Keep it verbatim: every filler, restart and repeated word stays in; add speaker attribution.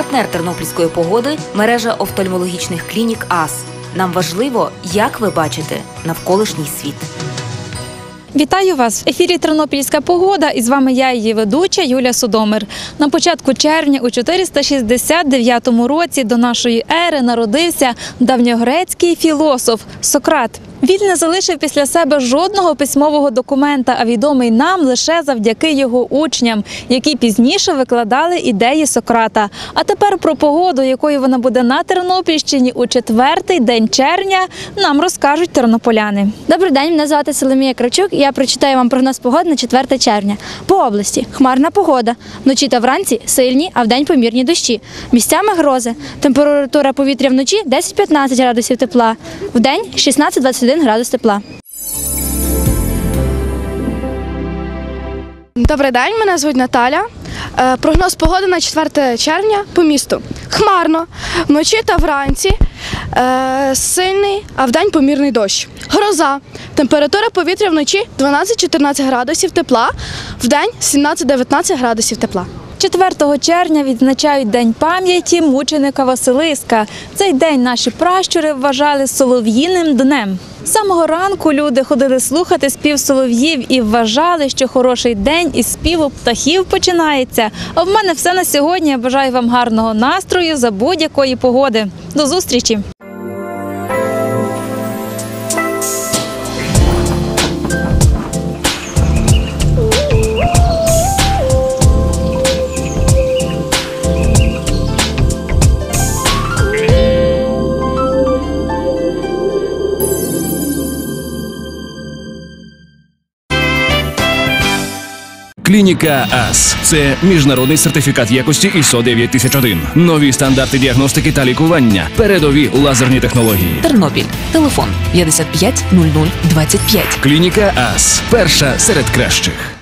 Speaker 1: Партнер тернопільської погоди – мережа офтальмологічних клінік АС. Нам важливо, як ви бачите навколишній світ.
Speaker 2: Вітаю вас! В ефірі «Тернопільська погода» і з вами я, її ведуча Юлія Содомир. На початку червня у чотириста шістдесят дев'ятому році до нашої ери народився давньогрецький філософ Сократ. Він не залишив після себе жодного письмового документа, а відомий нам лише завдяки його учням, які пізніше викладали ідеї Сократа. А тепер про погоду, якою вона буде на Тернопільщині у четвертий день червня, нам розкажуть тернополяни.
Speaker 3: Добрий день, мене звати Соломія Кравчук, і я прочитаю вам прогноз погоди на четверте червня. По області хмарна погода, вночі та вранці сильні, а вдень помірні дощі. Місцями грози. Температура повітря вночі десять-п'ятнадцять градусів тепла, вдень шістнадцять-двадцять один градус тепла.
Speaker 4: Добрий день, мене звуть Наталя. Е, Прогноз погоди на четверте червня по місту. Хмарно, вночі та вранці е, сильний, а вдень помірний дощ. Гроза. Температура повітря вночі дванадцять-чотирнадцять градусів тепла, вдень сімнадцять-дев'ятнадцять градусів тепла.
Speaker 2: четвертого червня відзначають День пам'яті мученика Василиска. Цей день наші пращури вважали солов'їним днем. З самого ранку люди ходили слухати спів солов'їв і вважали, що хороший день із співу птахів починається. А в мене все на сьогодні. Я бажаю вам гарного настрою за будь-якої погоди. До зустрічі!
Speaker 5: Клініка АС – це міжнародний сертифікат якості ай ес о дев'ять тисяч один. Нові стандарти діагностики та лікування. Передові лазерні технології.
Speaker 1: Тернопіль. Телефон п'ятдесят п'ять нуль нуль двадцять п'ять.
Speaker 5: Клініка АС – перша серед кращих.